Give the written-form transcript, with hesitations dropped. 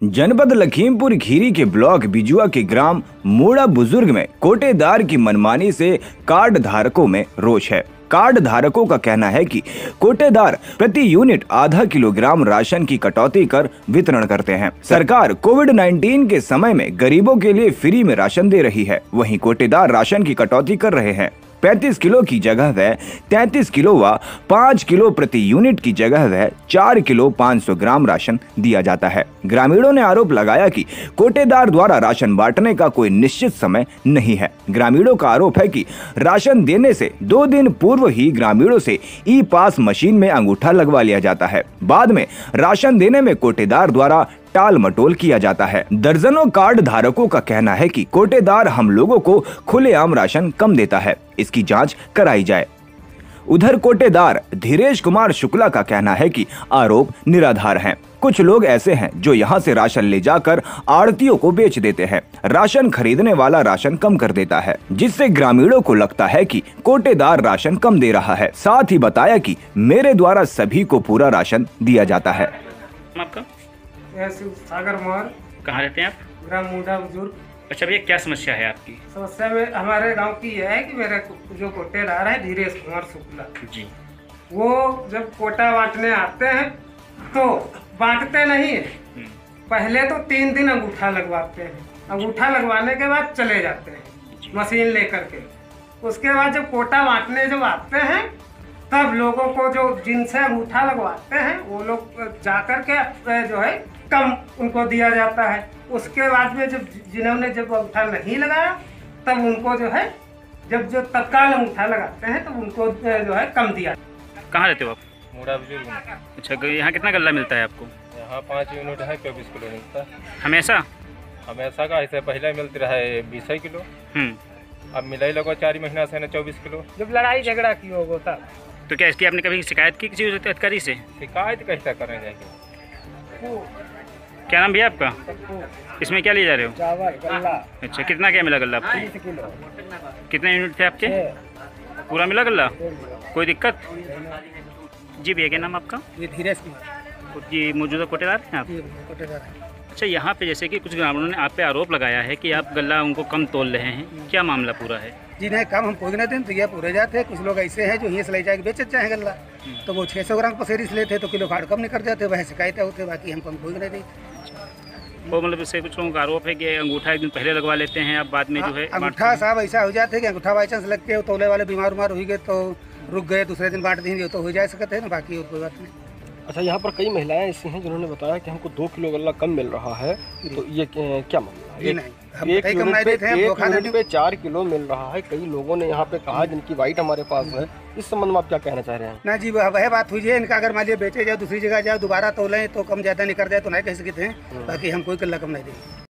जनपद लखीमपुर खीरी के ब्लॉक बिजुआ के ग्राम मोड़ा बुजुर्ग में कोटेदार की मनमानी से कार्ड धारकों में रोष है। कार्ड धारकों का कहना है कि कोटेदार प्रति यूनिट आधा किलोग्राम राशन की कटौती कर वितरण करते हैं। सरकार कोविड-19 के समय में गरीबों के लिए फ्री में राशन दे रही है, वहीं कोटेदार राशन की कटौती कर रहे हैं। 35 किलो की जगह वह 33 किलो व 5 किलो प्रति यूनिट की जगह वह 4 किलो 500 ग्राम राशन दिया जाता है। ग्रामीणों ने आरोप लगाया कि कोटेदार द्वारा राशन बांटने का कोई निश्चित समय नहीं है। ग्रामीणों का आरोप है कि राशन देने से 2 दिन पूर्व ही ग्रामीणों से ई पास मशीन में अंगूठा लगवा लिया जाता है। बाद में राशन देने में कोटेदार द्वारा टाल मटोल किया जाता है। दर्जनों कार्ड धारकों का कहना है कि कोटेदार हम लोगों को खुलेआम राशन कम देता है, इसकी जांच कराई जाए। उधर कोटेदार धीरेश कुमार शुक्ला का कहना है कि आरोप निराधार हैं। कुछ लोग ऐसे हैं जो यहां से राशन ले जाकर आड़तियों को बेच देते हैं। राशन खरीदने वाला राशन कम कर देता है, जिससे ग्रामीणों को लगता है कि कोटेदार राशन कम दे रहा है। साथ ही बताया कि मेरे द्वारा सभी को पूरा राशन दिया जाता है। आपका सागर मोहर। कहाँ रहते हैं आप? ग्राम मोड़ा बुजुर्ग। अच्छा भैया, क्या समस्या है आपकी? समस्या में हमारे गांव की यह है कि मेरे जो कोटेदार है धीरेश कुमार शुक्ला जी, वो जब कोटा बांटने आते हैं तो बांटते नहीं है। पहले तो 3 दिन अंगूठा लगवाते हैं, अंगूठा लगवाने के बाद चले जाते हैं मशीन लेकर के। उसके बाद जब कोटा बांटने जब आते हैं तब लोगों को जो जिनसे अंगूठा लगवाते हैं वो लोग जाकर के जो है कम उनको दिया जाता है। उसके बाद में जब जिन्होंने जब अंगूठा नहीं लगाया तब उनको जो है जब जो तत्काल अंगूठा लगाते हैं तब उनको जो है कम दिया। कहाँ रहते हो आप? मोड़ा बुजुर्ग। अच्छा, यहाँ कितना गल्ला मिलता है आपको? यहाँ 5 यूनिट है, 24 किलो मिलता है हमेशा? हमेशा का ऐसे पहले मिलती रहा है 20 किलो, अब मिलाई लगो 4 महीना से ना 24 किलो। जब लड़ाई झगड़ा की होगा तब। तो क्या इसकी आपने कभी शिकायत की किसी अधिकारी से? शिकायत कैसे करें जाएंगे? क्या नाम भैया आपका? इसमें क्या ले जा रहे हो? चावल गल्ला। अच्छा, कितना क्या मिला गल्ला आपको? 30 किलो। कितने यूनिट थे आपके? पूरा मिला गल्ला? कोई दिक्कत? जी भैया, क्या नाम आपका? ये धीरेश कुमार जी, मौजूदा कोटेदार हैं आप? कोटेदार है। अच्छा, यहाँ पे जैसे कि कुछ ग्रामीणों ने आप पे आरोप लगाया है कि आप गल्ला उनको कम तोल रहे हैं, क्या मामला पूरा है? जी नहीं, कम हम पूछने दें तो ये पूरे जाते हैं। कुछ लोग ऐसे हैं जो यहीं से ले जाके बेच चाहे गल्ला, तो वो 600 ग्राम पसेरी से लेते तो किलो खाड़ कम नहीं कर जाते, वह शिकायतें होते। बाकी हम कम पूछने दें वो मतलब इससे कुछ लोगों का आरोप है कि अंगूठा एक दिन पहले लगवा लेते हैं, अब बाद में जो है अंगूठा साहब ऐसा हो जाते हैं कि अंगूठा बाई चांस लग के तोले वाले बीमार हो गए तो रुक गए, दूसरे दिन बांट देंगे तो हो जा सकते हैं ना, बाकी और कोई बात नहीं। अच्छा, यहाँ पर कई महिलाएं ऐसी हैं जिन्होंने बताया कि हमको 2 किलो गल्ला कम मिल रहा है, तो ये क्या मामला है? एक यूनिट पे 4 किलो मिल रहा है। कई लोगों ने यहाँ पे कहा जिनकी वाइट हमारे पास है, इस संबंध में आप क्या कहना चाह रहे हैं? ना जी, वह बात हुई है इनका। अगर मान लिया बेचे जाए दूसरी जगह जाए दोबारा तोलें तो कम ज्यादा नहीं कर जाए तो नहीं कह सकते हैं, बाकी हम कोई गल्ला कम नहीं देंगे।